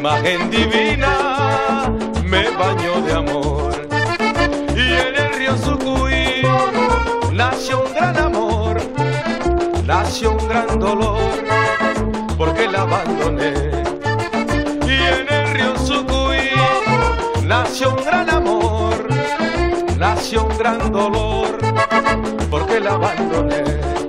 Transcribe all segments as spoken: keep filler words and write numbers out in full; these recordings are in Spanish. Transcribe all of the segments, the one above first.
imagen divina me bañó de amor. Y en el río Sucuy nació un gran amor, nació un gran dolor, porque la abandoné. Y en el río Sucuy nació un gran amor, nació un gran dolor, porque la abandoné.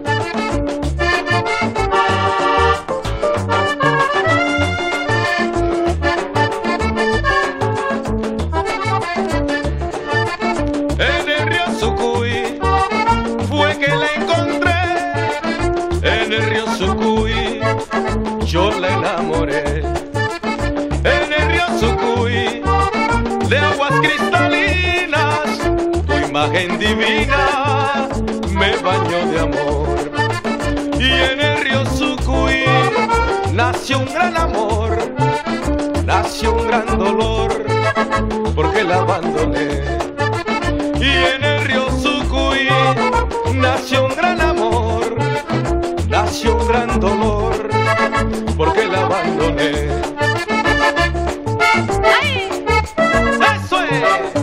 En el río Sucuy fue que la encontré, en el río Sucuy yo la enamoré. En el río Sucuy de aguas cristalinas, tu imagen divina me bañó de amor. Y en el río Sucuy nació un gran amor, nació un gran dolor, porque la abandoné. Y en el río Sucuy nació un gran amor, nació un gran dolor, porque la abandoné. ¡Ay! ¡Eso es!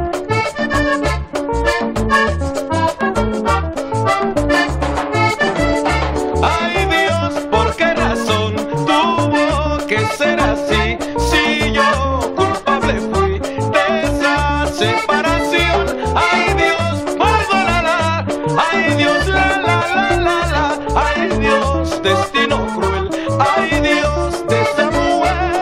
Ay Dios, ¿por qué razón tuvo que ser así? Si yo culpable fui de esa separación. Ay Dios, perdónala. Ay Dios, la la la la la. Ay Dios, destino cruel. Ay Dios de esa mujer.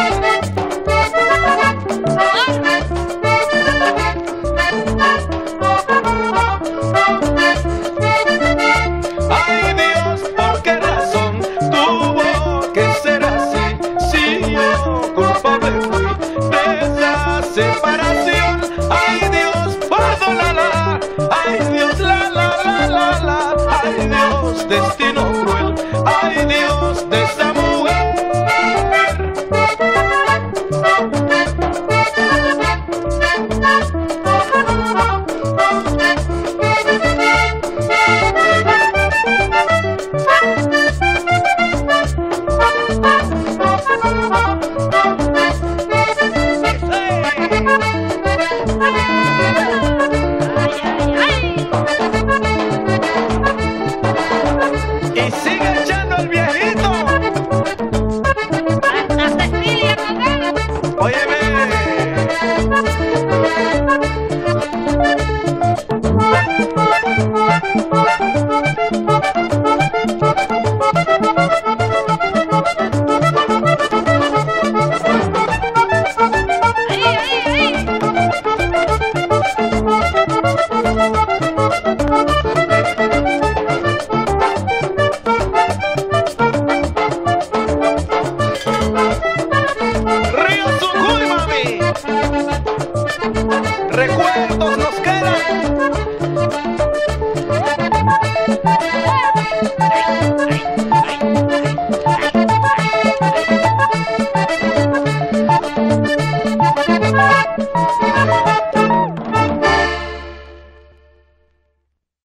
Ay Dios, ¿por qué razón tuvo que ser así? Si yo culpable fui de esa separación. Ay Dios, perdónala. Ay Dios, la la la la la. Ay Dios, destino cruel. Ay Dios de esa